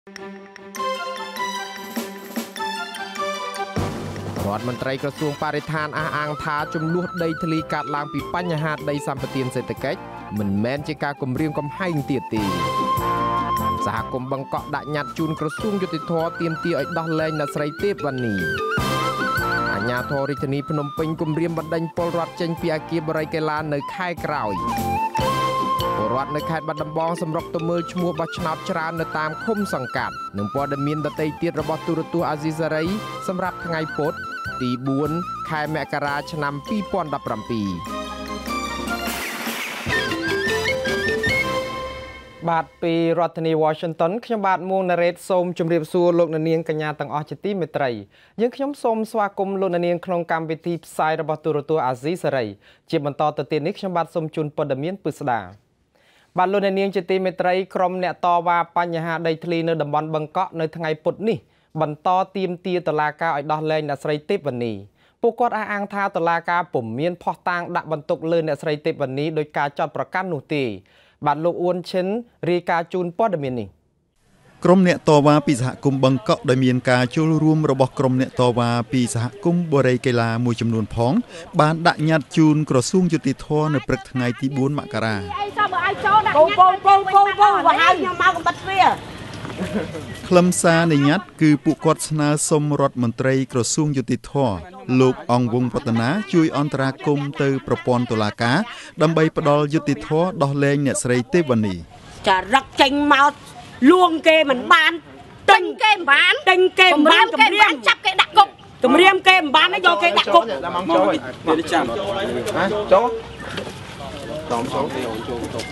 រដ្ឋមន្ត្រីក្រសួងបរិស្ថានអះអាងថាចំនួនដីធ្លីកាត់ឡើងពីបញ្ហាដីសម្បត្តិសេដ្ឋកិច្ចមិនមែនជាការគំរាមកំហែងទៀតទេសហគមន៍បង្កក់ដាក់ញត្តិជូនក្រសួងយុតិធធទាមទារឲ្យដោះលែងអ្នកស្រីទេពវណ្ណីអាជ្ញាធររាជធានីភ្នំពេញគម្រាមបណ្ដេញពលរដ្ឋចេញពីអគារបរិយាកាសនៅខែក្រោយពលរដ្ឋនៅខេត្តបាត់ដំបងសម្រុកទៅមើលឈ្មោះបោះឆ្នោតច្រើននៅតាមឃុំសង្កាត់និងព័ត៌មានដទៃទៀតរបស់ទូរទស្សន៍អាស៊ីសេរីសម្រាប់ថ្ងៃពុធទី4ខែមករាឆ្នាំ2017បាទពីរដ្ឋធានី Washington ខ្ញុំបាទមួងណារ៉េតសូមជម្រាបសួរលោកអ្នកនាងកញ្ញាទាំងអស់ជាទីមេត្រីយើងខ្ញុំសូមស្វាគមន៍លោកអ្នកនាងក្នុងកម្មវិធីផ្សាយរបស់ទូរទស្សន៍អាស៊ីសេរីជាបន្តទៅទៀតនេះខ្ញុំបាទសូមជូនព័ត៌មានពិស្ដាបាទលោកអ្នកនាងជាទីមេត្រីក្រុមអ្នកតវ៉ាបញ្ហាដីធ្លីនៅតំបន់បឹងកក់នៅថ្ងៃពុធនេះបន្តទាមទារតុលាការឲ្យដោះលែងអ្នកស្រីទេពវណ្ណីពួកគាត់អះអាងថាតុលាការពុំមានភស្តុតាងដាក់បន្ទុកលើអ្នកស្រីទេពវណ្ណីដោយការចោទប្រកាន់នោះទេបាទលោកអ៊ួនឈិនរាយការណ៍ជូនព័ត៌មាននេះក្រុមអ្នកតវ៉ាពីសហគមន៍បឹងកក់ដែលមានការចូលរួមរបស់ក្រុមអ្នកតវ៉ាពីសហគមន៍បរិយាកាសមួយចំនួនផងបានដាក់ញត្តិជូនក្រសួងយុតិធម៌នៅព្រឹកថ្ងៃទី4មករាខ្លឹមសារនៃញត្តិគឺពួកគាត់ស្នើសុំរដ្ឋមន្ត្រីក្រសួងយុតិធម៌លោកអង្គវង្សវឌ្ឍនាជួយអន្តរាគមន៍ទៅប្រព័ន្ធតុលាការដើម្បីផ្ដល់យុតិធម៌ដោះលែងអ្នកស្រីទេពវណ្ណីចារឹកចេញមកលួងគេមិនបានទិញគេមិនបានទិញគេមិនបានគម្រាមចាប់គេដាក់គុកគម្រាមគេមិនបានយកគេដាក់គុកចូលគេចាំចូលតំចូលគេអូនចូលទៅ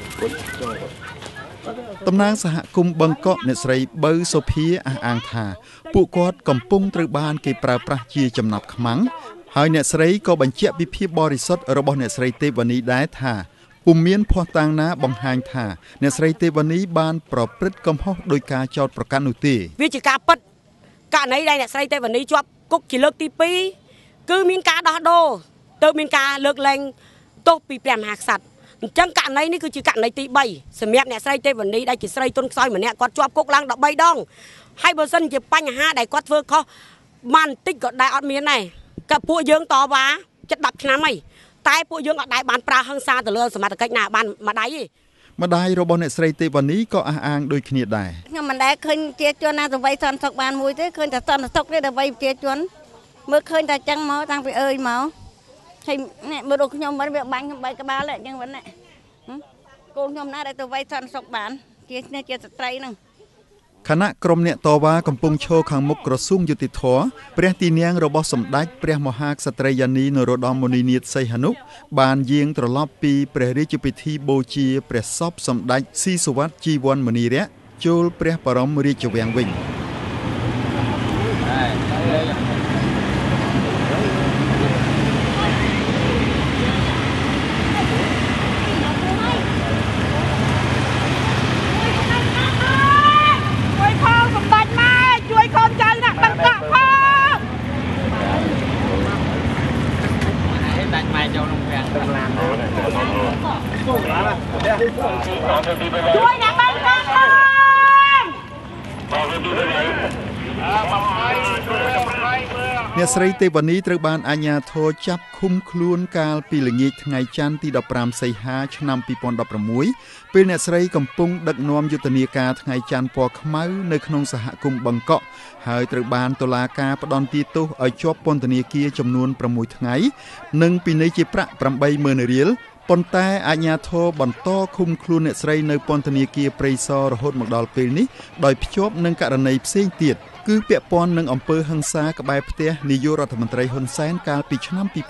តំណាងសហគមន៍បឹងកក់អ្នកស្រីបើសុភាអះអាងថាពួកគាត់កំពុងត្រូវបានគេប្រើប្រាស់ជាចំណាប់ខ្មាំងហើយអ្នកស្រីក៏បញ្ជាក់ពីភាពបរិសុទ្ធរបស់អ្នកស្រីទេពវណ្ណីដែរថាពុំមានភស្តុតាងណាបង្ហាញថាអ្នកស្រីទេពវណ្ណីបានប្រព្រឹត្តកំហុសដោយការចោទប្រកាន់នោះទេវាជាការពិតករណីដែលអ្នកស្រីទេពវណ្ណីជាប់គុកជាលើកទី2គឺមានការដោះដូរទៅមានការលើកលែងទោសពីព្រះមហាក្សត្រអញ្ចឹងករណីនេះគឺជាករណីទី3សម្រាប់អ្នកស្រីទេពវណ្ណីដែលជាស្រីទុនខ្សោយម្នាក់គាត់ជាប់គុកឡើង13ដងហើយបើសិនជាបញ្ហាដែលគាត់ធ្វើខុសបានបន្តិចក៏ដែរអត់មានដែរក៏ពួកយើងតវ៉ាជិត10ឆ្នាំហើយតែពួកយើងអត់ដែរបានប្រើហិង្សាទៅលើសមត្ថកិច្ចណាបានម្ដាយទេម្ដាយរបស់អ្នកស្រីទេពវណ្ណីក៏អះអាងដូចគ្នាដែរខ្ញុំមិនដែលឃើញជាជនណាទៅវ័យសន្តិសុខបានមួយទេឃើញតែសន្តិសុខទេទៅវ័យជាជនមើលឃើញតែចឹងមកតាំងពីអើយមកហើយនេះមើលដូចខ្ញុំវិញវាបាញ់ខ្ញុំបែកក្បាលអញ្ចឹងវិញកូនខ្ញុំណាដែលទៅវ័យសន្តិសុខបានជាស្ត្រីហ្នឹងខណៈក្រុមអ្នកតវ៉ាកំពុងឈរខាងមុខក្រសួងយុតិធម៌ព្រះទីន័ងរបស់សម្ដេចព្រះមហាក្សត្រីយានីនរោត្តមមុនីនាថសីហនុបានយាងត្រឡប់ពីព្រះរាជពិធីបូជាព្រះសពសម្ដេចស៊ីសុវត្ថិជីវ័នមុនីរៈចូលព្រះបរមរាជវាំងវិញជួយអ្នកបានផងអ្នកស្រីទេពវណ្ណីត្រូវបានអាជ្ញាធរចាប់ឃុំខ្លួនកាលពីល្ងាចថ្ងៃច័ន្ទទី15សីហាឆ្នាំ2016ពេលអ្នកស្រីកំពុងដឹកនាំយុទ្ធនាការថ្ងៃច័ន្ទពណ៌ខ្មៅនៅក្នុងសហគមន៍បឹងកក់ហើយត្រូវបានតុលាការផ្តន្ទាទោសឲ្យជាប់ពន្ធនាគារចំនួន6ថ្ងៃនិងពិន័យជាប្រាក់ 80,000 រៀលប៉ុន្តែអាជ្ញាធរបន្តឃុំខ្លួនអ្នកស្រីនៅពន្ធនាគារព្រៃសររហូតមកដល់ពេលនេះដោយភ្ជាប់នឹងករណីផ្សេងទៀតគឺពាក់ព័ន្ធនឹងអំពើហិង្សាក្បែរផ្ទះនាយករដ្ឋមន្ត្រីហ៊ុនសែនកាលពីឆ្នាំ2013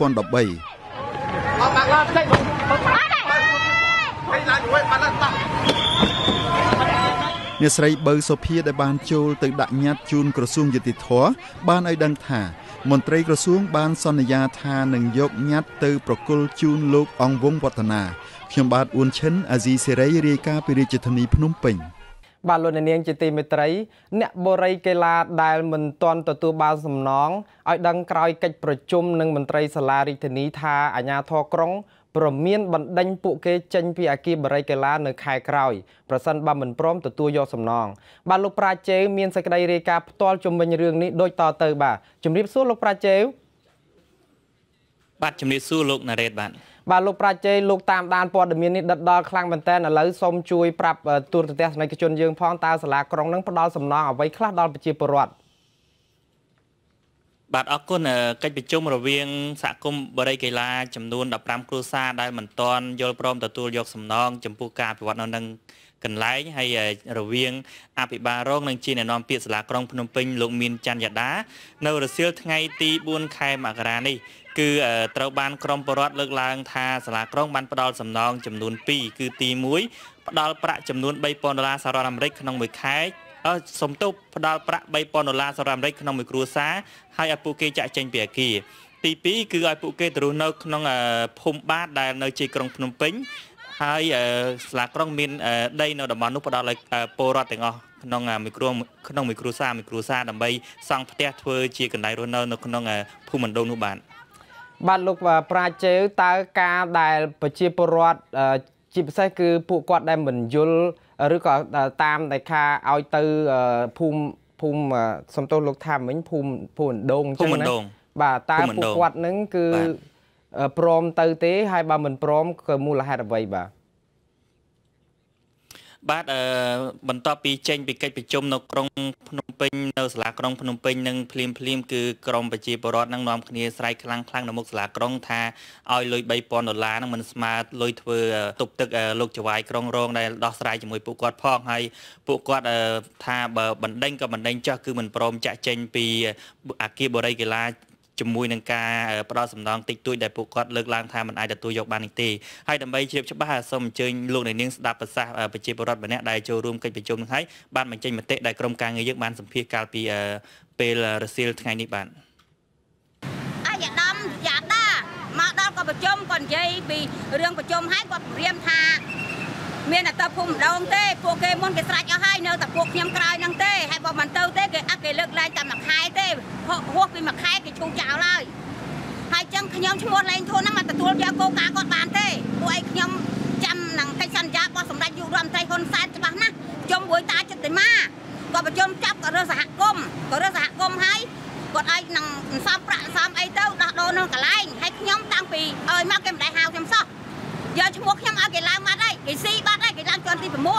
អ្នកស្រីបើសុភាដែលបានចូលទៅដាក់ញត្តិជូនក្រសួងយុតិធម៌បានឲ្យដឹងថាមន្ត្រីក្រសួងបានសន្យាថានឹងយកញត្តិទៅប្រគល់ជូនលោកអង្គវង្សវឌ្ឍនាខ្ញុំបាទអ៊ួនឈិនអាស៊ីសេរីរាយការណ៍ពីរាជធានីភ្នំពេញបាទលោកនាងជាទីមេត្រីអ្នកបរិយាកាសដែលមិនទាន់ទទួលបានសំណងឲ្យដឹងក្រោយកិច្ចប្រជុំនឹងមន្ត្រីសាលារាជធានីថាអាជ្ញាធរក្រុងប្រមានបណ្ដេញពួកគេចេញពីអគារបរិយាកាឡានៅខែក្រោយប្រសិនបើមិនព្រមទទួលយកសំណងបាទលោកប្រាជេវមានសេចក្តីរាយការណ៍ផ្ទាល់ជុំវិញរឿងនេះដូចតទៅបាទជំរាបសួរលោកប្រាជេវបាទជំរាបសួរលោកណារ៉េតបាទលោកប្រាជេវលោកតាមដានព័ត៌មាននេះដិតដល់ខ្លាំងមែនតើឥឡូវសូមជួយប្រាប់ទូរទស្សនិកជនយើងផងតើសាលាក្រុងនឹងផ្ដល់សំណងអ្វីខ្លះដល់ប្រជាពលរដ្ឋបាទអរគុណកិច្ចប្រជុំរវាងសហគមន៍បរិយាកាឡាចំនួន15គ្រួសារដែលមិនទាន់យល់ព្រមទទួលយកសំណងចំពោះការអភិវឌ្ឍនៅនឹងកន្លែងហើយរវាងអភិបាលរងនិងជាអ្នកនាំពាក្យសាលាក្រុងភ្នំពេញលោកមានច័ន្ទយ៉ាដានៅរសៀលថ្ងៃទី4ខែមករានេះគឺត្រូវបានក្រមពលរដ្ឋលើកឡើងថាសាលាក្រុងបានផ្ដល់សំណងចំនួន2គឺទី1ផ្ដល់ប្រាក់ចំនួន$3,000សហរដ្ឋអាមេរិកក្នុងមួយខែសំទោសផ្ដល់ប្រាក់$3,000សហរដ្ឋអាមេរិកក្នុងមួយគ្រួសារហើយឲ្យពួកគេចាក់ចេញពីអគារទី2គឺឲ្យពួកគេទៅរស់នៅក្នុងភូមិបាតដែលនៅជ័យក្រុងភ្នំពេញហើយសាលាក្រុងមានដីនៅតំបន់នោះផ្ដល់ឲ្យពលរដ្ឋទាំងអស់ក្នុងមួយគ្រួសារដើម្បីសង់ផ្ទះធ្វើជាកន្លែងរស់នៅក្នុងភូមិមណ្ឌលនោះបាទលោកប្រាជេវតើការដែលប្រជាពលរដ្ឋជាពិសេសគឺពួកគាត់ដែលមិនយល់ឬក៏តាមដែលថាឲ្យទៅភូមិសំទោសលោកថាមិញភូមិដងអញ្ចឹងណាបាទតើពួកគាត់នឹងគឺព្រមទៅទេហើយបើមិនព្រមគឺមូលហេតុអ្វីបាទបន្ទាប់ពីចេញពីកិច្ចប្រជុំនៅក្រុងភ្នំពេញនៅសាលាក្រុងភ្នំពេញនឹងភ្លាមគឺក្រមប្រជាពលរដ្ឋនឹងនាំគ្នាស្រែកខ្លាំងនៅមុខសាលាក្រុងថាឲ្យលុយ$3,000នឹងមិនស្មើលុយធ្វើទប់ទឹកលោកចៅហ្វាយក្រុងរងដែលដោះស្រាយជាមួយពួកគាត់ផងហើយពួកគាត់ថាបើបណ្ដេញក៏បណ្ដេញចោះគឺមិនព្រមចាក់ចេញពីអគារបរិយាកាឡាជាមួយនឹងការផ្ដល់សំណងតិចតួចដែលពួកគាត់លើកឡើងថាមិនអាចទទួលយកបាននេះទេហើយដើម្បីជ្រាបច្បាស់សូមអញ្ជើញលោកអ្នកនាងស្ដាប់ប្រសាសន៍ប្រជាពលរដ្ឋម្នាក់ដែលចូលរួមកិច្ចប្រជុំនឹងហើយបានបញ្ចេញមតិដែលក្រុមការងារយើងបានសម្ភាសកាលពីពេលរសៀលថ្ងៃនេះបាទអាយដាមយ៉ាដាមកដល់ក៏ប្រជុំគាត់និយាយពីរឿងប្រជុំហើយគាត់ព្រាមថាមានតែភូមិម្ដងទេពួកគេមុនគេស្រេចអស់ហើយនៅតែពួកខ្ញុំក្រោយហ្នឹងទេហើយបើមិនទៅទេគេលើកឡើងតែមួយខែទេហួសពីមួយខែគេឈូសចោលហើយចឹងខ្ញុំឈ្មោះលេងធូនហ្នឹងមកទទួលយកគោលការណ៍គាត់បានទេពួកឯងខ្ញុំចាំនឹងកិច្ចសន្យារបស់សម្ដេចយុរដ្ឋមន្ត្រីហ៊ុនសែនច្បាស់ណាស់ជុំមួយតាចិត្តទេមកគាត់ប្រជុំចាប់ក៏រើសហគមន៍ហើយគាត់ឲ្យនឹងសំប្រាក់សំអីទៅដោះដូរនៅកន្លែងហើយខ្ញុំតាំងពីឲ្យមកគេមិនដែលហៅខ្ញុំសោះយកឈ្មោះខ្ញុំឲ្យគេឡើងបាត់ហើយគេស៊ីបាត់ហើយគេឡើងជាន់ទី6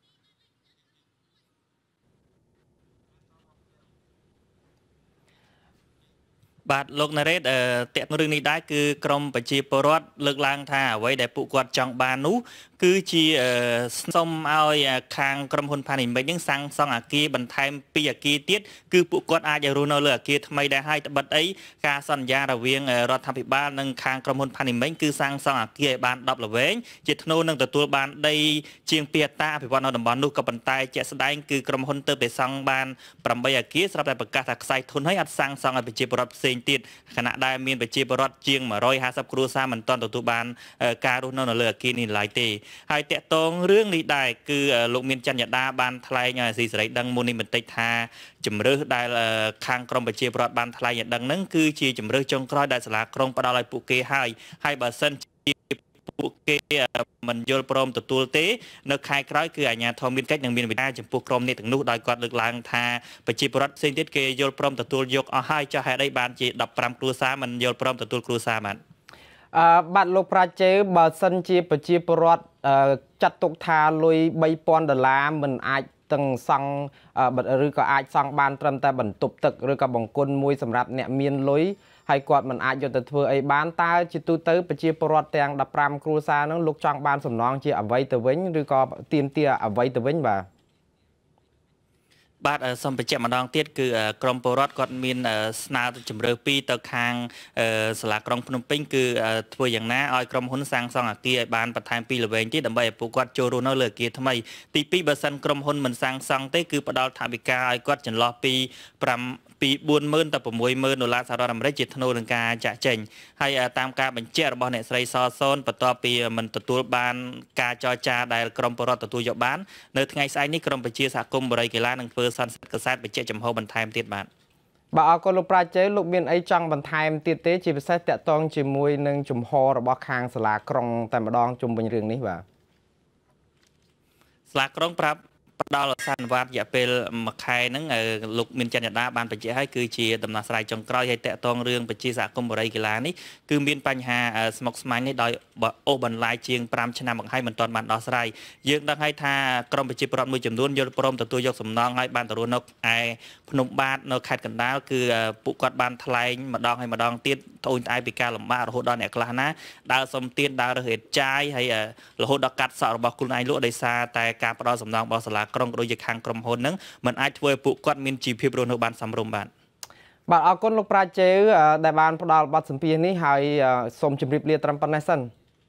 បាទលោកណារ៉េតតេតរឿងនេះដែរគឺក្រមប្រជាពលរដ្ឋលើកឡើងថាអ្វីដែលពួកគាត់ចង់បាននោះគឺជាសុំឲ្យខាងក្រុមហ៊ុនផានីមិចនឹងសាងសង់អគារបន្ថែម2អគារទៀតគឺពួកគាត់អាចរស់នៅលើអគារថ្មីដែរហើយត្បិតអីការសន្យារវាងរដ្ឋាភិបាលនិងខាងក្រុមហ៊ុនផានីមិចគឺសាងសង់អគារឲ្យបាន10ល្វែងជាថ្នូរនឹងទទួលបានដីជាង2ហិកតាអភិវឌ្ឍនៅតំបន់នោះក៏ប៉ុន្តែជាក់ស្ដែងគឺក្រុមហ៊ុនទៅតែសង់បាន8អគារស្រាប់តែប្រកាសថាខ្សែធនហើយអត់សាងសង់ឲ្យប្រជាពលរដ្ឋផ្សេងទៀតខណៈដែលមានប្រជាពលរដ្ឋជាង150គ្រួសារមិនទាន់ទទួលបានការរស់នៅលើអគារនេះឡើយទេហើយតកតងរឿងនេះដែរគឺលោកមានច័ន្ទយ៉ាដាបានថ្លែងឲ្យស៊ីសេរីដឹងមុននេះបន្តិចថាជំរឿសដែលខាងក្រមប្រជាពលរដ្ឋបានថ្លែងឲ្យដឹងហ្នឹងគឺជាជំរឿសចុងក្រោយដែលសាលាក្រុងផ្ដល់ឲ្យពួកគេហើយបើសិនជាពួកគេមិនយល់ព្រមទទួលទេនៅខែក្រោយគឺអាជ្ញាធរមានកិច្ចនឹងមានវិធានចំពោះក្រុមនេះទាំងនោះដោយគាត់លើកឡើងថាប្រជាពលរដ្ឋផ្សេងទៀតគេយល់ព្រមទទួលយកអស់ហើយចុះហេតុអីបានជា15គ្រួសារមិនយល់ព្រមទទួលគ្រួសារបានបាទលោកប្រាជេវបើសិនជាប្រជាពលរដ្ឋចាត់ទុកថាលុយ$3,000មិនអាចទាំងសង់ឬក៏អាចសង់បានត្រឹមតែបន្ទប់ទឹកឬក៏បង្គន់មួយសម្រាប់អ្នកមានលុយហើយគាត់មិនអាចយកទៅធ្វើអីបានតើជាទូទៅប្រជាពលរដ្ឋទាំង15គ្រួសារហ្នឹងលោកចង់បានសំណងជាអ្វីទៅវិញឬក៏ទាមទារអ្វីទៅវិញបាទបាទសូមបញ្ជាក់ម្ដងទៀតគឺក្រមពលរដ្ឋគាត់មានស្នើជំរឿ2ទៅខាងសាលាក្រុងភ្នំពេញគឺធ្វើយ៉ាងណាឲ្យក្រុមហ៊ុនសាងសង់អគារឲ្យបានបន្ថែម2ល្វែងទៀតដើម្បីឲ្យពួកគាត់ចូលរស់នៅលើអគារថ្មីទី2បើសិនក្រុមហ៊ុនមិនសាងសង់ទេគឺផ្ដល់ថវិកាឲ្យគាត់ចន្លោះពី$40,000ទៅ$60,000សហរដ្ឋអាមេរិកជាថ្នូរនឹងការចាក់ចេញហើយតាមការបញ្ជាក់របស់អ្នកស្រីសសូនបន្ទាប់ពីមិនទទួលបានការចរចាដែលក្រមពលរដ្ឋទទួលយកបាននៅថ្ងៃស្អែកនេះក្រមប្រជាសហគមន៍បរិយាកាឡានឹងធ្វើសន្និសីទកសែតបញ្ជាក់ចំហបន្ថែមទៀតបាទ bà ở con lục ra chế lục biên ấy trong bàn thai tiệt tế chỉ phải tẹt tông chỉ mùi nâng chùm ho rồi bỏ khang sả lá krong tại mà đong chùm bình rừng ní bà sả lá krong prap đó là sản vật giả về mặt khai nâng lục miền chân nhật đá ban bạch chế hay cứ chỉ tầm nào sai trong coi hay tẹt tông riêng bạch chế giả công bờ đây kỳ lá ní cứ miền bành hà smoke smile ní đòi ô bần lai chiêng pram chna bằng hai mình toàn bản đó sai dương đang hay tha công bạch chế pram mười chấm đuôn vô pram từ tôi dọc sầm non hay ban từ đuôn nóc ai phun bát nó khai cần đá cứ phụ quạt ban thay mà đong hay mà đong tiết thôi ai bị ca làm ba rồi hốt đòn nẹt là ná đào sầm tiên đào rồi hết trái hay là hốt đào cắt sọ baoคุณai lúa đầy xa tại ca đó sầm non bao sả krongโดยทางกรมหนนั้นมันอาจช่วยปุกกอดมินจีพิบโรนบานสำรมบานบาดเอาคนลูกปลาเจอได้บานพอดาบัดสัมพีนี้ให้สมจิมริบเลียตรัมปนัยสัน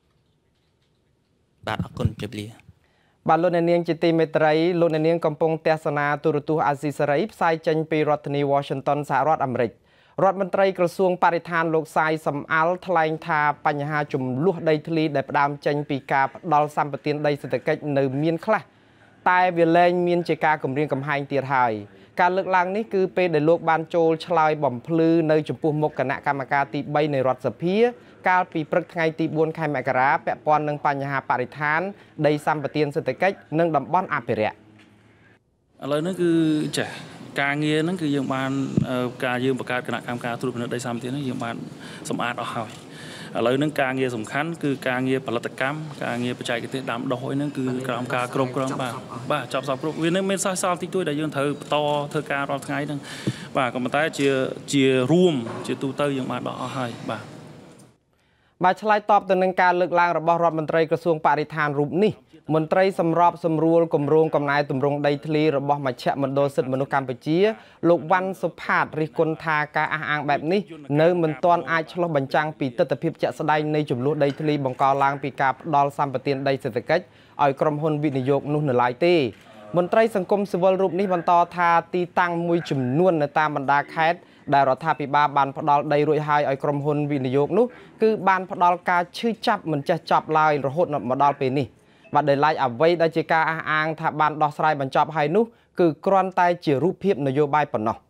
บาดเอาคนจิบเลียบาดลุนเนียงจิตติเมตรัยลุนเนียงกำปงเตสนาตุรตุอาซิสไรส์ไซจันปีรัฐนีวอชิงตันสหรัฐอเมริกรัฐมนตรีกระทรวงปริธานโลกไซสำอัลทลายทาปัญหาจุ่มลุกได้ทลีได้ประดามจันปีกาดอลซัมปตินได้สเตกิจในเมียนคลาตายเวลาเมียนเจกากำเรียงกำไฮเตียไทยการเลือกลังนี้คือเป็นในโลกบานโจลชลายบ่มพลือในจุดปุ่มกคณะกรรมการตีใบในรัฐสภีการปีปรึกไงตีบวนไข่แมกราแปะปอนนึงปัญหาปริธานได้ซัมปตินสเตกิจนึงดับบอนอาเปเรียอะไรนั่นคือจะการเงี้ยนั่นคือยังบานการยืมประกาศคณะกรรมการทุนได้ซัมปตินนั่นยังบานสมอาดเอาหอยอะไรนั่นการเงี้ยสำคัญคือการเงี้ยผลิตกรรมการเงี้ยปัจจัยกิจดำดอยนั่นคือกรรมการกรมบ้าจับสอบกรมวินนั่นไม่ซ้ำที่ตัวได้ยังเธอต่อเธอการรอดไงนั่นบ้ากรรมการเจียร่วมเจียตูเตอร์ยังมาดอกให้บ้าบาชลายตอบตัวหนึ่งการเลือกลางระบบรัฐมนตรีกระทรวงปริธานรูปนี้มนตรีสำรอบสำรวจกรมโรงกำนายตุ่มรงได้ทลีระบบมาเชะมันโดนสิทธิมนุษยกรรมไปเจียลูกวันสุภาพริกุลทากาอ่างแบบนี้เนื้อมันตอนอาชลบัญจังปีตัดพิบจะแสดงในจุดลุได้ทลีบังกอลางปีกาดอลซัมปตินได้เศรษฐกิจอ่อยกรมหนวินิยกนุ่นหลายตีมนตรีสังคมสิวลรูปนี้บรรทอทาตีตั้งมวยจุ่มนวลในตามบรรดาแคดได้รัฐพิบาลบานพดอลได้รวยหายอ่อยกรมหนวินิยกนู้คือบานพดอลกาชื่อจับมันจะจับลายระหดนมาดอลปีนี้บัดเดลัยเอาไว้ได้จีกาอ่างถ้าบานดอกสไลบรรจบให้นู้คือกรอนไตเจียรูปเพียบนโยบายปนน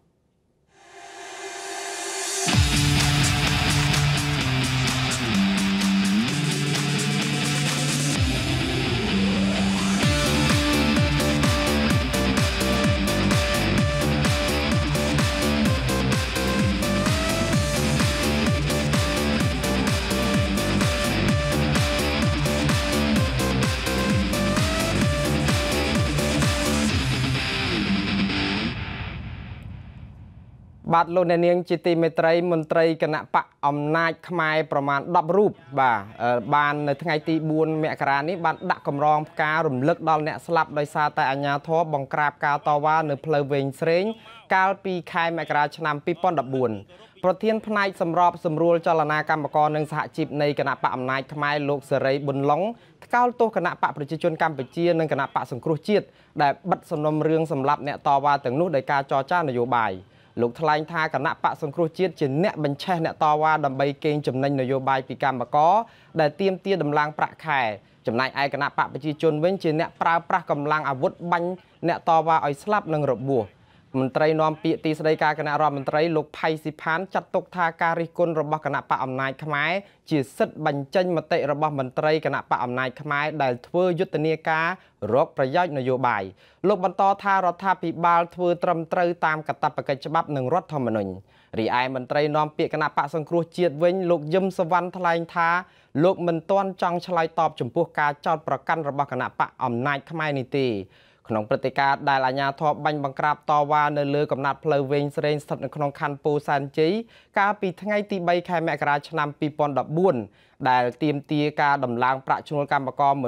บาดโลนเนียงจิติเมตรัยมนตรีคณะปะอำนาจขมายประมาณ10 รูปบานในทั้งไอตีบุญเมกรานี้บานดักกำรองการุมเลิกดอลเนี่ยสลับโดยซาแต่อัญญาทบบังกราบกาตอว่าในเพลเวงเสรงกาลปีคายเมกราชนำปีป้อนดับบุญประเทศพนัยสำรอบสำรวจจรณากรรมกรหนึ่งสหจีบในคณะปะอำนาจขมายโลกเสรีบุญหลงก้าวตัวคณะปะประชาชนกัมพูชีหนึ่งคณะปะสังครุจิตได้บัดสนมเรื่องสำหรับเนี่ยตอว่าถึงนู้นโดยการจอจ้านโยบายลูกทลายทาคณะปะสังครุจิตจะเนะบัญชีเนี่ยต่อว่าดำใบเกงจำนวนนโยบายปีกรรมก็ได้เตรียมเตี้ยดำลังประแข่จำนวนไอคณะปะประชาชนเว้นจะเนะปราประกำลังอาวุธบัญเนี่ยต่อว่าไอสลับหนึ่งระบบมนตรีนอมปีตีสดการคณะรัฐมนตรีลูกไผ่สิพานจัดตกทาการิกุลระบบคณะปะอำนาจขมายจีสิทธิ์บัญชีมติระบบมนตรีคณะปะอำนาจขมายได้ทวยุทธเนียการกประยัดนโยบายลูกบรรทอทารัฐพิบาลทวตรมตรีตามกตับประกาศฉบับหนึ่งรัฐธรรมนูญรีไอมนตรีนอมปีคณะปะสังครุจิตเว้นลูกยมสวรรค์ทลายทาลูกมันต้นจังฉลายตอบจมพวกการจอดประกันระบบคณะปะอำนาจขมายนิติขนมปฏิกาได้ลายาทอบัญบังกราบต่อว่าในเลือกำนัดเพลเวงเสรงสัตว์ในขนมคันปูซันจีกาปีทั้งไงตีใบแค่แมกราชนำปีปอนดับบุญได้เตรียมตีกาดำลางประชุมกรรมกร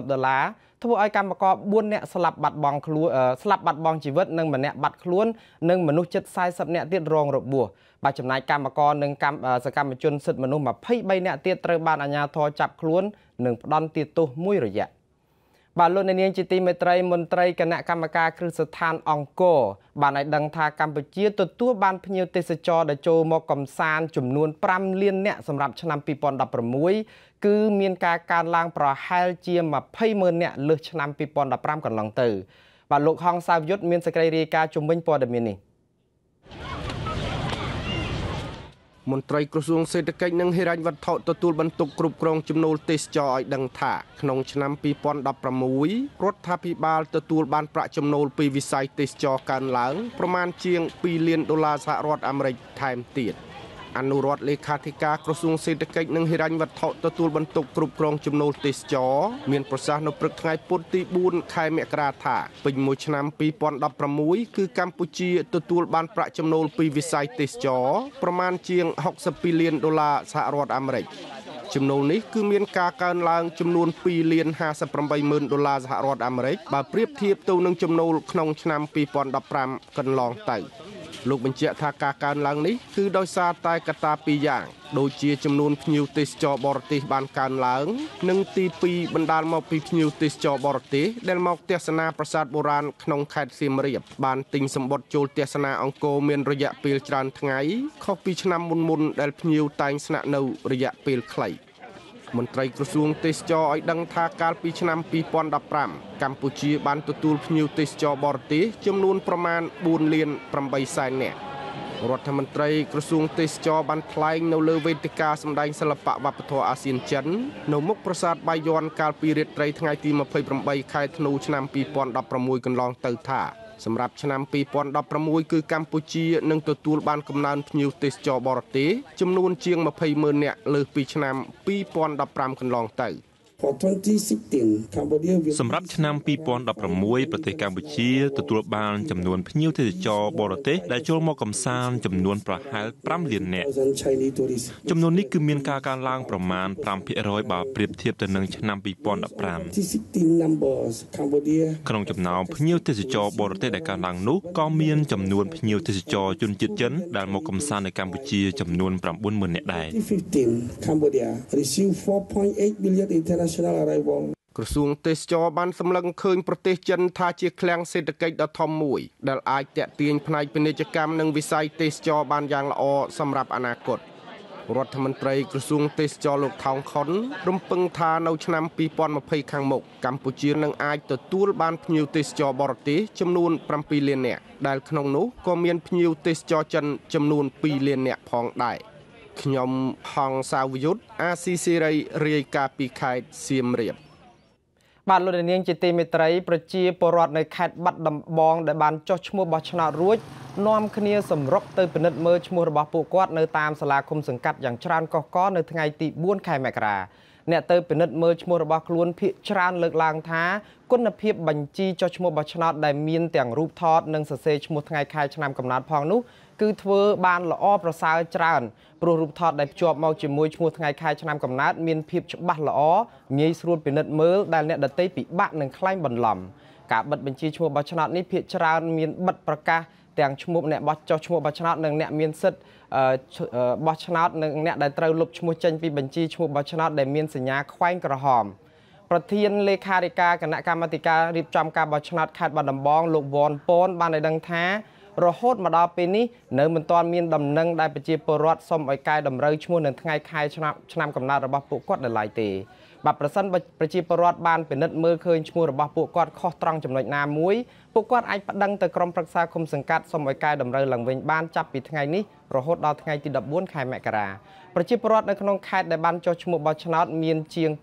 $160ทั่วไอกรรมกรบุญเนี่ยสลับบัตรบองคลัวสลับบัตรบองชีวิตหนึ่งเหมือนเนี่ยบัตรคล้วนหนึ่งมนุษย์จัดไซสับเนี่ยติดรองระบัวบัตรจำนายกรรมกรหนึ่งกรรมสกรรมจนสิทธิมนุษย์มาพิใบเนี่ยติดเตรบานอัญญาทอจับคล้วนหนึ่งดอนติดตุมุยระยะบาลโลนเนียงจิติเมตรัยมนตรีคณะกรรมการคริสถานองโกบานในดังทากัมพูชีตัวบานพญเตสจอดโจมกมซานจุ่มนวลปรำเลียนเนี่ยสำหรับชนำปีปอนดับประมุยคือมีการล้างปลาเฮลเจียมมาเพ่เมินเนี่ยเลือกชนำปีปอนดับปรำกันหลังตื่นบาลลูกห้องสาวยุทธมีนสกายรีกาจุ่มบินปอดเมียนี่មន្ត្រីក្រសួងសេដ្ឋកិច្ចនិងហិរញ្ញវត្ថុទទួលបន្ទុកគ្រប់គ្រងចំណូលទេសចរឲ្យដឹងថាក្នុងឆ្នាំ2016រដ្ឋាភិបាលទទួលបានប្រាក់ចំណូលពីវិស័យទេសចរកើនឡើងប្រមាណជាង$2 លានសហរដ្ឋអាមេរិកថែមទៀតអនុរដ្ឋលេខាធិការក្រសួងសេដ្ឋកិច្ចនិងហិរញ្ញវត្ថុទទួលបន្ទុកគ្រប់គ្រងចំណូលទេសចរមានប្រសាសន៍នៅព្រឹកថ្ងៃពុធទី4ខែមករាថាពេញមួយឆ្នាំ2016គឺកម្ពុជាទទួលបានប្រាក់ចំណូលពីវិស័យទេសចរប្រមាណជាង$62 លានសហរដ្ឋអាមេរិកចំណូលនេះគឺមានការកើនឡើងចំនួន$2,58,000សហរដ្ឋអាមេរិកបើប្រៀបធៀបទៅនឹងចំណូលក្នុងឆ្នាំ2015កន្លងទៅលោកបញ្ជាក់ថាការកើនឡើងនេះគឺដោយសារតែកត្តាពីរយ៉ាងដូចជាចំនួនភ្ញៀវទេសចរបរទេសបានកើនឡើងនិងទី2បណ្ដាលមកពីភ្ញៀវទេសចរបរទេសដែលមកទស្សនាប្រាសាទបុរាណក្នុងខេត្តសៀមរាបបានទិញសម្បត្តិចូលទស្សនាអង្គរមានរយៈពេលច្រើនថ្ងៃខុសពីឆ្នាំមុនៗដែលភ្ញៀវតែងស្នាក់នៅរយៈពេលខ្លីមន្ត្រីក្រសួងទេសចរឲ្យដឹងថាកាលពីឆ្នាំ2015កម្ពុជាបានទទួលភ្ញៀវទេសចរបរទេសចំនួនប្រមាណ4,800,000 នាក់រដ្ឋមន្ត្រីក្រសួងទេសចរបានថ្លែងនៅលើវេទិកាសម្ដែងសិល្បៈវប្បធម៌អាស៊ានចិននៅមុខប្រាសាទបាយ័នកាលពីរាត្រីថ្ងៃទី28ខែធ្នូឆ្នាំ2016កន្លងទៅថាសម្រាប់ឆ្នាំ2016គឺកម្ពុជានឹងទទួលបានកំណើនភ្ញៀវទេសចរបរទេសចំនួនជាង20,000 នាក់លើសពីឆ្នាំ2015កន្លងទៅសម្រាប់ឆ្នាំ2016ប្រទេសកម្ពុជាទទួលបានចំនួនភ្ញៀវទេសចរបរទេសដែលចូលមកកម្សាន្តចំនួនប្រហែល5 លាននាក់ចំនួននេះគឺមានការកើនឡើងប្រមាណ 5% បើប្រៀបធៀបទៅនឹងឆ្នាំ2015ក្នុងចំណោមភ្ញៀវទេសចរបរទេសដែលកើនឡើងនោះក៏មានចំនួនភ្ញៀវទេសចរជនជាតិចិនដែលមកកម្សាន្តនៅកម្ពុជាចំនួន 90,000 នាក់ដែរក្រសួងទេសចរបានសម្លឹងឃើញប្រទេសចិនថាជាឃ្លាំងសេដ្ឋកិច្ចដ៏ធំមួយដែលអាចទាក់ទាញផ្នែកពាណិជ្ជកម្មនិងវិស័យទេសចរបានយ៉ាងល្អសម្រាប់អនាគតរដ្ឋមន្ត្រីក្រសួងទេសចរលោកថោងខុនរំពឹងថានៅឆ្នាំ2020ខាងមុខកម្ពុជានឹងអាចទទួលបានភ្ញៀវទេសចរបរទេសចំនួន7 លាននាក់ដែលក្នុងនោះក៏មានភ្ញៀវទេសចរចិនចំនួន2 លាននាក់ផងដែរខ្ញុំហងសាវយុទ្ធអាស៊ីសេរីរាយការណ៍ពីខេត្តសៀមរាបបាទលោកនាងជាទីមេត្រីប្រជាពលរដ្ឋនៅខេត្តបាត់ដំបងដែលបានចុះឈ្មោះបោះឆ្នោតរួចនាំគ្នាសម្រុកទៅពិនិត្យមើលឈ្មោះរបស់ពួកគាត់នៅតាមសាលាឃុំសង្កាត់យ៉ាងច្រើនកុះករនៅថ្ងៃទី4ខែមករាអ្នកទៅពិនិត្យមើលឈ្មោះរបស់ខ្លួនភាគច្រើនលើកឡើងថាគុណភាពបញ្ជីចុះឈ្មោះបោះឆ្នោតដែលមានទាំងរូបថតនិងសរសេរឈ្មោះថ្ងៃខែឆ្នាំកំណើតផងនោះគឺធ្វើបានល្អប្រសើរច្រើនព្រោះរូបថតដែលភ្ជាប់មកជាមួយឈ្មោះថ្ងៃខែឆ្នាំកំណើតមានភាពច្បាស់ល្អងាយស្រួលពិនិត្យមើលដែលអ្នកដទៃពិបាកនឹងក្លែងបន្លំការបិទបញ្ជីឈ្មោះបោះឆ្នោតនេះភាគច្រើនមានបិទប្រកាសទាំងឈ្មោះអ្នកបោះចុះឈ្មោះបោះឆ្នោតនិងអ្នកមានសិទ្ធិបោះឆ្នោតនិងអ្នកដែលត្រូវលុបឈ្មោះចេញពីបញ្ជីឈ្មោះបោះឆ្នោតដែលមានសញ្ញាខ្វែងក្រហមប្រធានលេខាធិការគណៈកម្មាធិការរៀបចំការបោះឆ្នោតខេត្តបាត់ដំបងលោកវ៉ាន់ប៉នបានឲ្យដឹងថារហូតមកដល់ពេលនេះនៅមិនទាន់មានដំណឹងដែលប្រជាពលរដ្ឋសុំឲ្យកែតម្រូវឈ្មោះនៅថ្ងៃខែឆ្នាំកំណើតរបស់ពួកគាត់នៅឡើយទេបាទប្រសិនបើប្រជាពលរដ្ឋបានពិនិត្យមើលឃើញឈ្មោះរបស់ពួកគាត់ខុសត្រង់ចំណុចណាមួយពួកគាត់អាចប្តឹងទៅក្រុមប្រឹក្សាឃុំសង្កាត់សុំឲ្យកែតម្រូវឡើងវិញបានចាប់ពីថ្ងៃនេះរហូតដល់ថ្ងៃទី14ខែមករាប្រជាពលរដ្ឋនៅក្នុងខេត្តដែលបានចុះឈ្មោះបោះឆ្នោតមានជាង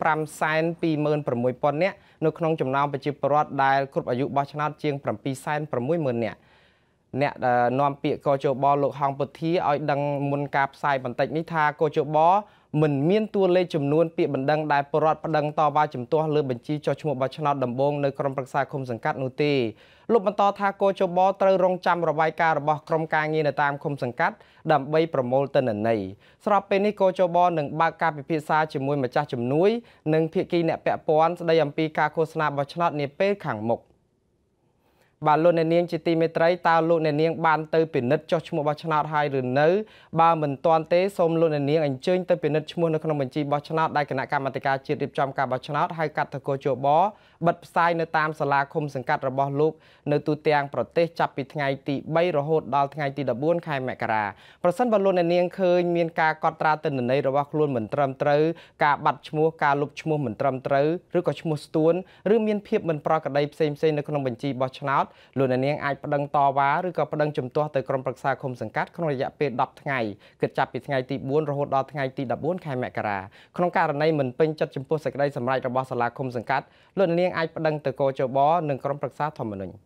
526,000 នាក់នៅក្នុងចំណោមប្រជាពលរដ្ឋដែលគ្រប់អាយុបោះឆ្នោតជាង760,000 នាក់អ្នកនាំពាក្យកជបលោកហងពុធាឲ្យដឹងមុនការផ្សាយបន្តិចនេះថាកជបមិនមានតួលេខចំនួនពាក្យបណ្ដឹងដែលពលរដ្ឋប្តឹងតវ៉ាជំទាស់លើបញ្ជីចុះឈ្មោះបោះឆ្នោតដំបូងនៅក្រុមប្រឹក្សាឃុំសង្កាត់នោះទេលោកបន្តថាកជបត្រូវរងចាំរបាយការណ៍របស់ក្រុមការងារនៅតាមឃុំសង្កាត់ដើម្បីប្រមូលទិន្នន័យស្របពេលនេះកជបនឹងបើកការពិភាក្សាជាមួយម្ចាស់ជំនួយនិងភាគីអ្នកពាក់ព័ន្ធស្ដីអំពីការឃោសនាបោះឆ្នោតនាពេលខាងមុខបាទលោកអ្នកនាងជាទីមេត្រីតើលោកអ្នកនាងបានទៅពិនិត្យចុះឈ្មោះបោះឆ្នោតហើយឬនៅបើមិនទាន់ទេសូមលោកអ្នកនាងអញ្ជើញទៅពិនិត្យឈ្មោះនៅក្នុងបញ្ជីបោះឆ្នោតដែលគណៈកម្មាធិការជាតិរៀបចំការបោះឆ្នោតហៅកាត់ថាកជបបិទផ្សាយនៅតាមសាលាឃុំសង្កាត់របស់លោកនៅទូទាំងប្រទេសចាប់ពីថ្ងៃទី3រហូតដល់ថ្ងៃទី14ខែមករាប្រសិនបើលោកអ្នកនាងឃើញមានការកត់ត្រាទិន្នន័យរបស់ខ្លួនមិនត្រឹមត្រូវការបាត់ឈ្មោះការលុបឈ្មោះមិនត្រឹមត្រូវឬក៏ឈ្មោះស្ទួនឬមានភាពមិនប្រក្រតីផ្សេងៗនៅក្នុងបញ្ជីបោះឆ្នោតលោកអ្នកនាងអាចប្តឹងតវ៉ាឬក៏ប្តឹងជំទាស់ទៅក្រុមប្រឹក្សាឃុំសង្កាត់ក្នុងរយៈពេល10ថ្ងៃគិតចាប់ពីថ្ងៃទី4រហូតដល់ថ្ងៃទី14ខែមករាក្នុងករណីមិនពេញចិត្តចំពោះសេចក្តីសម្រេចរបស់សាលាឃុំសង្កាត់លោកអ្នកនាងអាចប្តឹងទៅកោជបនិងក្រុមប្រឹក្សាធម្មនុញ្ញ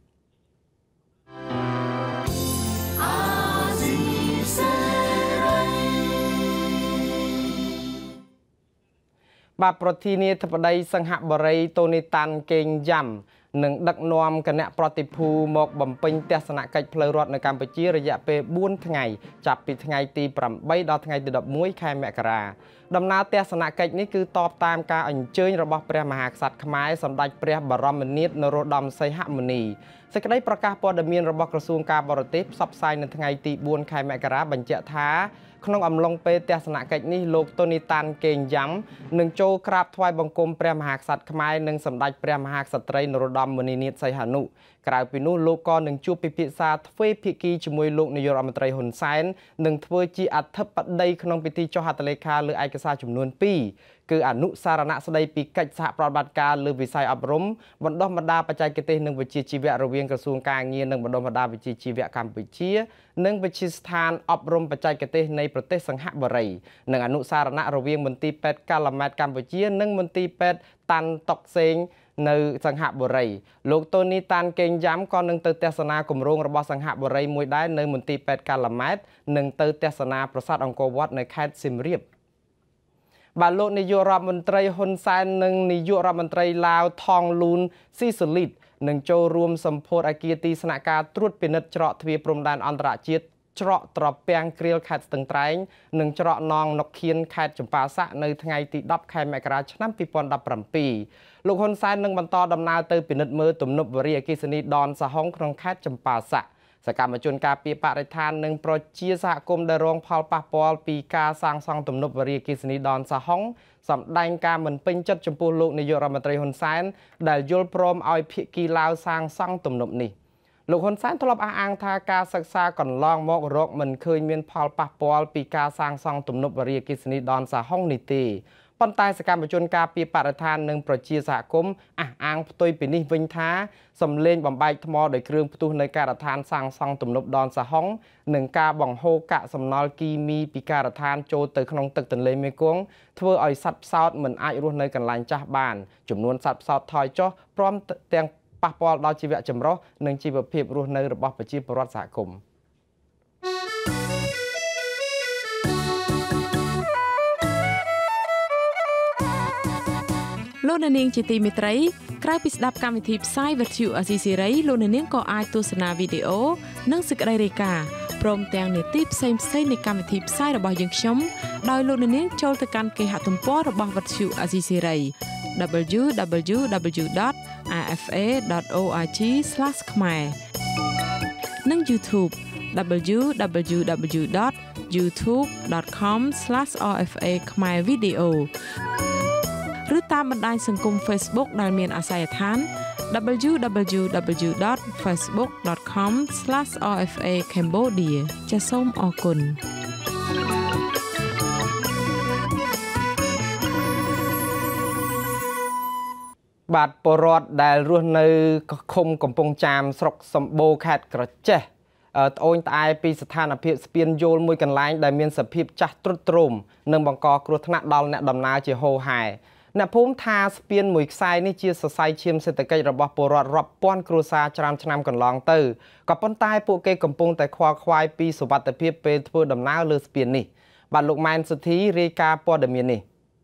បាទប្រធានាធិបតីសង្ហបុរីតូនីតាន់កេងយ៉ាំនឹងដឹកនាំគណៈប្រតិភូមកបំពេញទស្សនកិច្ចផ្លូវរដ្ឋនៅកម្ពុជារយៈពេល4ថ្ងៃចាប់ពីថ្ងៃទី8ដល់ថ្ងៃទី11ខែមករាដំណើរទស្សនកិច្ចនេះគឺតបតាមការអញ្ជើញរបស់ព្រះមហាក្សត្រខ្មែរសម្ដេចព្រះបរមនាថនរោត្តមសីហមុនីសេចក្តីប្រកាសព័ត៌មានរបស់ក្រសួងការបរទេសផ្សព្វផ្សាយនៅថ្ងៃទី4ខែមករាបញ្ជាក់ថាក្នុងអំឡុងពេលទស្សនកិច្ចនេះលោកតូនីតាន់កេងយ៉ាំនឹងចូលក្រាបថ្វាយបង្គំព្រះមហាក្សត្រខ្មែរនិងសម្ដេចព្រះមហាក្សត្រីនរោត្តមមុនីនាថសីហនុក្រៅពីនោះលោកក៏នឹងជួបពិភាក្សាទ្វេភាគីជាមួយលោកនាយករដ្ឋមន្ត្រីហ៊ុនសែននិងធ្វើជាអធិបតីក្នុងពិធីចុះហត្ថលេខាលើឯកសារចំនួន2គឺអនុសារណៈស្តីពីកិច្ចសហប្រតិបត្តិការលើវិស័យអប់រំបណ្ដុះបណ្ដាលបច្ចេកទេសនិងវិជ្ជាជីវៈរវាងក្រសួងការងារនិងបណ្ដុះបណ្ដាលវិជ្ជាជីវៈកម្ពុជានិងវិទ្យាស្ថានអប់រំបច្ចេកទេសនៃប្រទេសសង្ហបុរីនិងអនុសារណៈរវាងមន្ទីរពេទ្យកាឡាម៉ែតកម្ពុជានិងមន្ទីរពេទ្យតាន់តុកសេងនៅសង្ហបុរីលោកតូនីតាន់កេងយ៉ាំក៏នឹងទៅទស្សនាគម្រោងរបស់សង្ហបុរីមួយដែរនៅមន្ទីរពេទ្យកាឡាម៉ែតនិងទៅទស្សនាប្រាសាទអង្គរវត្តនៅខេត្តសៀមរាបបាទលោកនាយករដ្ឋមន្ត្រីហ៊ុនសែននិងនាយករដ្ឋមន្ត្រីឡាវថងលូនស៊ីសូលីតនឹងចូលរួមសម្ពោធអគារទីស្នាក់ការត្រួតពិនិត្យច្រកទ្វារព្រំដែនអន្តរជាតិច្រកត្រពាំងគ្រៀលខេត្តស្ទឹងត្រែងនិងច្រកនងនុកខៀនខេត្តចម្ប៉ាសាក់នៅថ្ងៃទី10ខែមករាឆ្នាំ2017លោកហ៊ុនសែននឹងបន្តដំណើរទៅពិនិត្យមើលទំនប់វារីអគ្គិសនីដនសហុងក្នុងខេត្តចម្ប៉ាសាក់សកម្មជនការពារបរិស្ថាននិងប្រជាសហគមន៍ដែលរងផលប៉ះពាល់ពីការសាងសង់ទំនប់វារីអគ្គិសនីដនសហុងសម្ដែងការមិនពេញចិត្តចំពោះលោកនាយករដ្ឋមន្ត្រីហ៊ុនសែនដែលយល់ព្រមឲ្យភាគីឡាវសាងសង់ទំនប់នេះលោកហ៊ុនសែនធ្លាប់អះអាងថាការសិក្សាកន្លងមករកមិនឃើញមានផលប៉ះពាល់ពីការសាងសង់ទំនប់វារីអគ្គិសនីដនសហុងនេះទេប៉ុន្តែសកម្មជនការពារបរិស្ថាននិងប្រជាសហគមន៍អះអាងផ្ទុយពីនេះវិញថាសំលេងបំបែកថ្មដោយគ្រឿងផ្ទុះនៅការដ្ឋានសាងសង់ទំនប់ដនសហុងនិងការបង្ហូរកាកសំណល់គីមីពីការដ្ឋានចូលទៅក្នុងទឹកទន្លេមេគង្គធ្វើឲ្យសត្វផ្សោតមិនអាចរស់នៅកន្លែងចាស់បានចំនួនសត្វផ្សោតថយចុះព្រមទាំងប៉ះពាល់ដល់ជីវៈចម្រុះនិងជីវភាពរស់នៅរបស់ប្រជាពលរដ្ឋសហគមន៍លោកអ្នកនាងជាទីមេត្រីក្រៅពីស្ដាប់កម្មវិធីផ្សាយវិទ្យុអាស៊ីសេរីលោកអ្នកនាងក៏អាចទស្សនាវីដេអូនិងសេចក្តីរាយការណ៍ព្រមទាំងនីតិផ្សេងៗនៃកម្មវិធីផ្សាយរបស់យើងខ្ញុំដោយលោកអ្នកនាងចូលទៅកាន់គេហទំព័ររបស់វិទ្យុអាស៊ីសេរី www.afa.org/khmer និង YouTube www.youtube.com/rfa khmer video ឬតាមបណ្ដាញសង្គម Facebook ដែលមានអាសយដ្ឋាន www.facebook.com/rfa cambodia ចាសសូមអរគុណបាទពលរដ្ឋដែលរស់នៅឃុំកំពង់ចាមស្រុកសម្បូរខេត្តក្រចេះត្អូញត្អែពីស្ថានភាពស្ពានយល់មួយកន្លែងដែលមានសភាពចាស់ទ្រុឌទ្រោមនិងបង្កគ្រោះថ្នាក់ដល់អ្នកដំណើរជាហូរហែអ្នកភូមិថាស្ពានមួយខ្សែនេះជាសរសៃឈាមសេដ្ឋកិច្ចរបស់ពលរដ្ឋរាប់ពាន់គ្រួសារច្រើនឆ្នាំកន្លងទៅក៏ប៉ុន្តែពួកគេកំពុងតែខ្វល់ខ្វាយពីសុវត្ថិភាពពេលធ្វើដំណើរលើស្ពាននេះបាទលោកម៉ែនសុធីរាយការណ៍ព័ត៌មាននេះ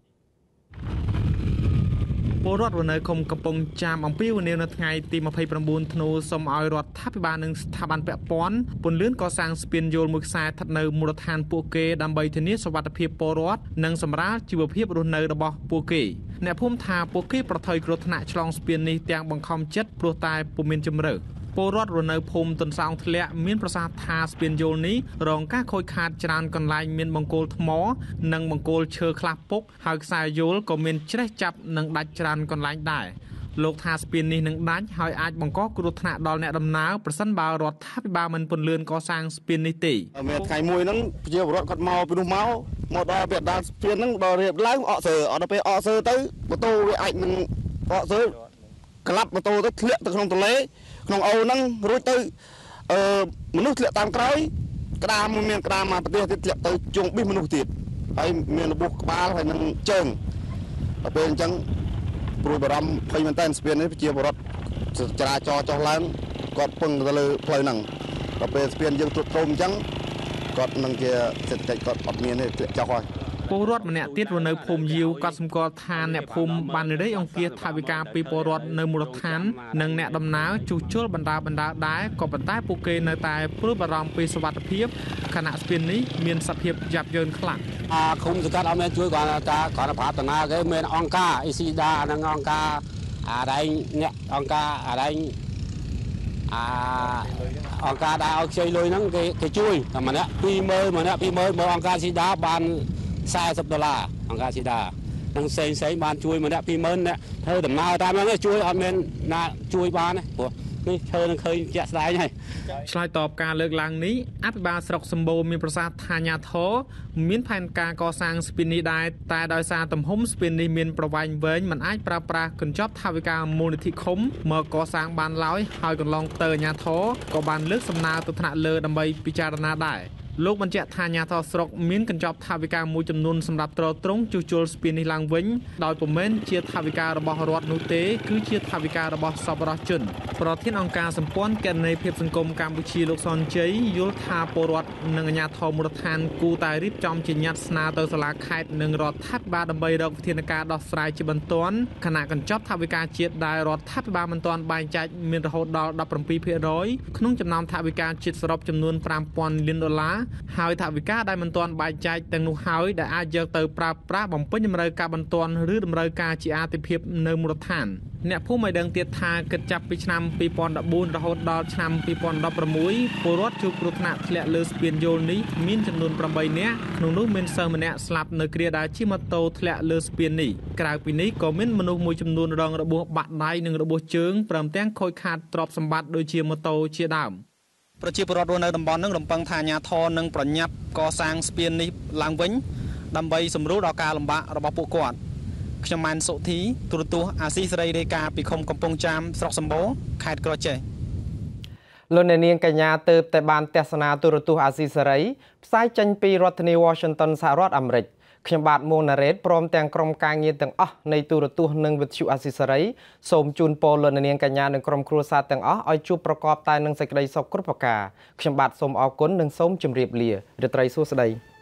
ពលរដ្ឋនៅឃុំកំពង់ចាមអំពីវនាវនៅថ្ងៃទី29ធ្នូសូមឲ្យរដ្ឋាភិបាលនិងស្ថាប័នពាក់ព័ន្ធពន្យាកសាងស្ពានយល់មួយខ្សែស្ថិតនៅមូលដ្ឋានពួកគេដើម្បីធានាសុវត្ថិភាពពលរដ្ឋនិងសម្រាលជីវភាពរស់នៅរបស់ពួកគេអ្នកភូមិថាពួកគេប្រថុយគ្រោះថ្នាក់ឆ្លងស្ពាននេះទាំងបង្ខំចិត្តព្រោះតែពុំមានជម្រើសពលរដ្ឋរស់នៅភូមិទុនសោងធ្លាក់មានប្រសាសន៍ថាស្ពានយល់នេះរងការខូចខាតច្រើនកន្លែងមានបង្គោលថ្មនិងបង្គោលឈើខ្លះពុកហើយខ្សែយល់ក៏មានច្រេះចាប់និងដាច់ច្រើនកន្លែងដែរលោកថាស្ពាននេះនឹងដាច់ហើយអាចបង្កគ្រោះថ្នាក់ដល់អ្នកដំណើរប្រសិនបើរដ្ឋាភិបាលមិនពន្លឿនកសាងស្ពាននេះទេមានថ្ងៃមួយហ្នឹងប្រជាពលរដ្ឋគាត់មកពីនោះមកដល់វាដល់ស្ពានហ្នឹងដល់រៀបឡើងអកសើអត់ដល់ពេលអកសើទៅម៉ូតូវាអាចនឹងអកសើក្លាប់ម៉ូតូទៅធ្លាក់ទៅក្នុងទន្លេក្នុងអូរហ្នឹងរួចទៅមនុស្សធ្លាក់តាមក្រោយក្តាមមានក្តាមមកប្រទេសទៀតធ្លាក់ទៅជងប៊ីសមនុស្សទៀតហើយមានរបួសក្បាលហើយនឹងជើងដល់ពេលអញ្ចឹងព្រួយបារម្ភភ័យមែនតើស្ពាននេះប្រជាពលរដ្ឋចរាចរណ៍ចុះឡើងគាត់ពឹងទៅលើផ្លូវហ្នឹងដល់ពេលស្ពានយើងទ្រុឌទ្រោមអញ្ចឹងគាត់នឹងជាសេដ្ឋកិច្ចគាត់អត់មានទេចុះហើយពលរដ្ឋម្នាក់ទៀតរស់នៅភូមិយាវគាត់សម្គាល់ថាអ្នកភូមិបាននិយាយអង្គាសថវិកាពីពលរដ្ឋនៅមូលដ្ឋាននិងអ្នកដំណើរជួសជុលបណ្ដាដែរក៏ប៉ុន្តែពួកគេនៅតែព្រួយបារម្ភពីសុវត្ថិភាពខណៈស្ពាននេះមានសភាពយ៉ាប់យ៉ឺនខ្លាំងឃុំសង្កាត់អត់មានជួយគាត់ប្រាថ្នាគេមានអង្គការអ៊ីស៊ីដានិងអង្គការអរែងអ្នកអង្គការអរែងអង្គការដែលឲ្យខ្ចីលុយហ្នឹងគេជួយតែម្នាក់20000មើលអង្គការស៊ីដាបាន$40អង្គការស៊ីដានឹងផ្សេងបានជួយម្នាក់20000អ្នកធ្វើដំណើរតាមហ្នឹងជួយអត់មានណាជួយបានទេព្រោះនេះឈើនឹងឃើញជាក់ស្ដែងហើយឆ្លើយតបការលើកឡើងនេះអភិបាលស្រុកសម្បូរមានប្រសាសន៍ថាអាជ្ញាធរមានផែនការកសាងស្ពាននេះដែរតែដោយសារទំហំស្ពាននេះមានប្រវែងវែងមិនអាចប្រើប្រាស់កញ្ចប់ថវិកាមូលនិធិឃុំមកកសាងបានឡើយហើយកន្លងទៅអាជ្ញាធរក៏បានលើកសំណើទៅថ្នាក់លើដើម្បីពិចារណាដែរលោកបញ្ជាក់ថាអាជ្ញាធរស្រុកមានកញ្ចប់ថវិកាមួយចំនួនសម្រាប់ទ្រទ្រង់ជួសជុលស្ពាននេះឡើងវិញដោយពុំមែនជាថវិការបស់រដ្ឋនោះទេគឺជាថវិការបស់សប្បុរសជនប្រធានអង្គការសម្ព័ន្ធគណនេយ្យភាពសង្គមកម្ពុជាលោកសនជ័យយល់ថាពលរដ្ឋនិងអាជ្ញាធរមូលដ្ឋានគូតែរៀបចំជាញត្តិស្នើទៅសាលាខេត្តនិងរដ្ឋាភិបាលដើម្បីរកវិធានការដោះស្រាយជាបន្ទាន់ខណៈកញ្ចប់ថវិកាជាតិដែលរដ្ឋាភិបាលមិនទាន់បែងចែកមានរហូតដល់ 17% ក្នុងចំណោមថវិកាជាតិសរុបចំនួន$5000លានហើយថវិកាដែលមិនទាន់បែងចែកទាំងនោះហើយដែលអាចយកទៅប្រើប្រាស់បំពេញតម្រូវការបន្ទាន់ឬតម្រូវការជាអាទិភាពនៅមូលដ្ឋានអ្នកភូមិឲ្យដឹងទៀតថាគិតចាប់ពីឆ្នាំ2014រហូតដល់ឆ្នាំ2016ពលរដ្ឋជួបគ្រោះថ្នាក់ធ្លាក់លើស្ពានយោលនេះមានចំនួន8នាក់ក្នុងនោះមានសិស្សម្នាក់ស្លាប់នៅគ្រាដែលជិះម៉ូតូធ្លាក់លើស្ពាននេះក្រៅពីនេះក៏មានមនុស្សមួយចំនួនរងរបួសបាក់ដៃនិងរបួសជើងព្រមទាំងខូចខាតទ្រព្យសម្បត្តិដូចជាម៉ូតូជាដើមប្រជាពលរដ្ឋនៅតំបន់នឹងរំពឹងថាអាជ្ញាធរនឹងប្រញាប់កសាងស្ពាននេះឡើងវិញដើម្បីសម្រួលដល់ការលំបាករបស់ពួកគាត់ខ្ញុំម៉ែនសុធីទូរទស្សន៍អាស៊ីសេរីរាយការណ៍ពីឃុំកំពង់ចាមស្រុកសម្បូរខេត្តក្រចេះលោកអ្នកនាងកញ្ញាទើបតែបានទស្សនាទូរទស្សន៍អាស៊ីសេរីផ្សាយចេញពីរដ្ឋធានី Washington សហរដ្ឋអាមេរិកខ្ញុំបាទមួងណារ៉េតព្រមទាំងក្រុមការងារទាំងអស់នៃទូរទស្សន៍និងវិទ្យុអាស៊ីសេរីសូមជូនពរលោកអ្នកនាងកញ្ញានិងក្រុមគ្រួសារទាំងអស់ឲ្យជួបប្រកបតែនឹងសេចក្តីសុខគ្រប់ប្រការខ្ញុំបាទសូមអរគុណនិងសូមជម្រាបលារាត្រីសួស្តី